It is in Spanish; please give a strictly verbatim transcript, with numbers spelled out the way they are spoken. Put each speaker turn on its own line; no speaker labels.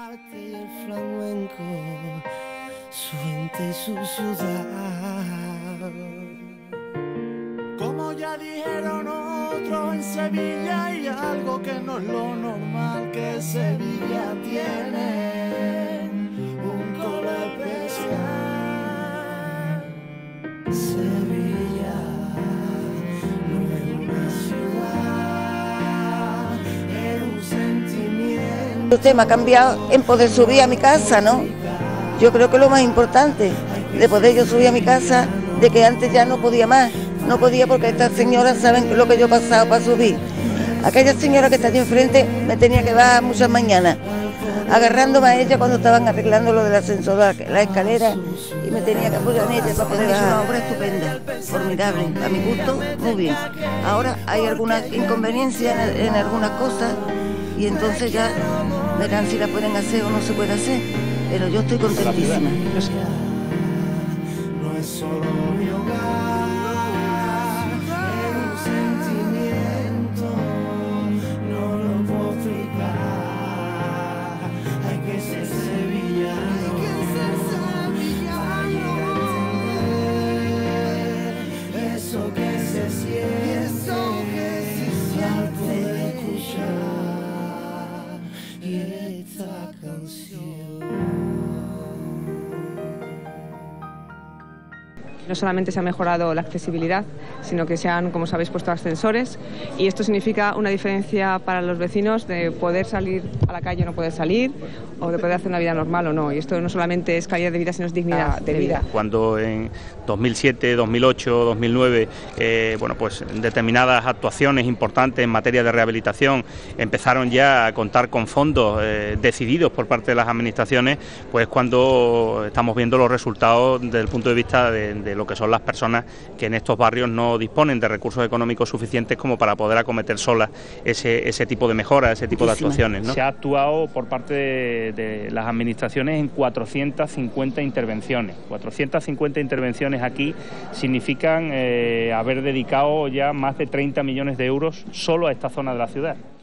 arte y el flamenco, su gente y su ciudad. Como ya dijeron otros, en Sevilla hay algo que no es lo normal, que Sevilla tiene un color especial. Sevilla no es una ciudad, es un sentimiento.
Usted me ha cambiado en poder subir a mi casa, ¿no? Yo creo que es lo más importante, de poder yo subir a mi casa, de que antes ya no podía más. No podía porque estas señoras saben lo que yo he pasado para subir. Aquella señora que está allí enfrente me tenía que bajar muchas mañanas, agarrándome a ella cuando estaban arreglando lo del ascensor, la, la escalera, y me tenía que apoyar en ella para poder bajar. Es una obra estupenda, formidable, a mi gusto, muy bien. Ahora hay algunas inconveniencias en, en algunas cosas y entonces ya verán si la pueden hacer o no se puede hacer, pero yo estoy contentísima.
No es solo mi hogar.
No solamente se ha mejorado la accesibilidad, sino que se han, como sabéis, puesto ascensores, y esto significa una diferencia para los vecinos de poder salir a la calle o no poder salir, o de poder hacer una vida normal o no. Y esto no solamente es calidad de vida, sino es dignidad de vida.
Cuando en dos mil siete, dos mil ocho, dos mil nueve, eh, bueno, pues determinadas actuaciones importantes en materia de rehabilitación empezaron ya a contar con fondos eh, decididos por parte de las administraciones, pues cuando estamos viendo los resultados desde el punto de vista de, de lo que son las personas que en estos barrios no disponen de recursos económicos suficientes como para poder acometer solas ese, ese tipo de mejoras, ese tipo de actuaciones, ¿no?
Se ha actuado por parte de, de las administraciones en cuatrocientas cincuenta intervenciones. cuatrocientas cincuenta intervenciones aquí significan eh, haber dedicado ya más de treinta millones de euros solo a esta zona de la ciudad.